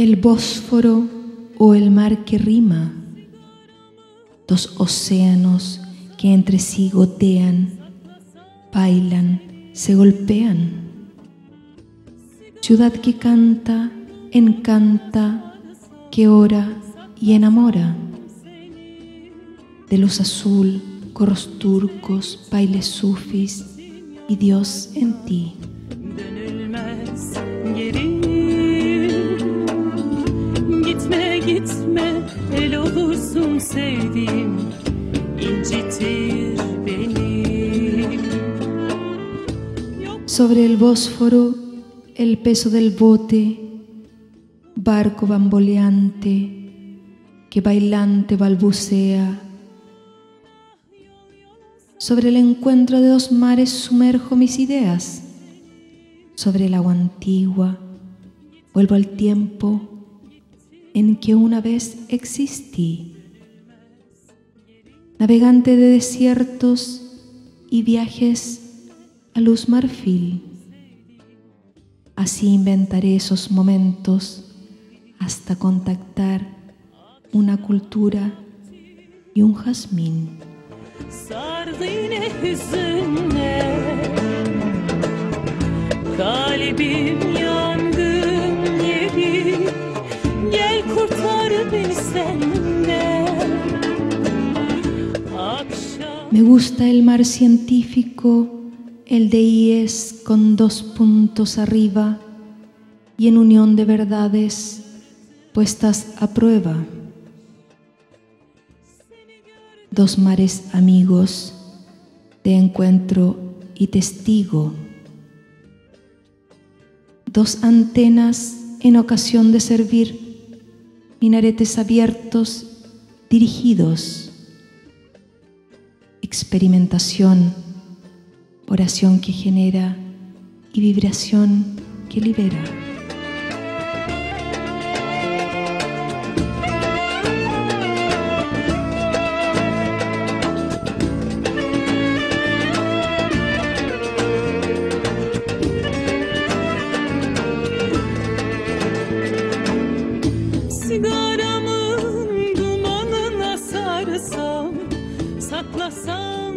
el Bósforo o el mar que rima, dos océanos que entre sí gotean, bailan, se golpean. Ciudad que canta, encanta, que ora y enamora. De luz azul, coros turcos, bailes sufis y Dios en ti. Dönülmez geri. Gitme gitme el olursun sevdiğim, incitir beni. Sobre el Bósforo, el peso del bote, barco bamboleante que bailante balbucea. Sobre el encuentro de dos mares sumerjo mis ideas. Sobre el agua antigua vuelvo al tiempo en que una vez existí. Navegante de desiertos y viajes a luz marfil. Así inventaré esos momentos hasta contactar una cultura y un jazmín. Sardı yine hüzünle, kalbim yangın yeri. Gel kurtar beni senden. Me gusta el mar científico, el de IES con 2 puntos arriba y en unión de verdades puestas a prueba. Dos mares amigos de encuentro y testigo. Dos antenas en ocasión de servir, minaretes abiertos, dirigidos. Experimentación, oración que genera y vibración que libera. Sigaramın dumanına sarsam, saklasam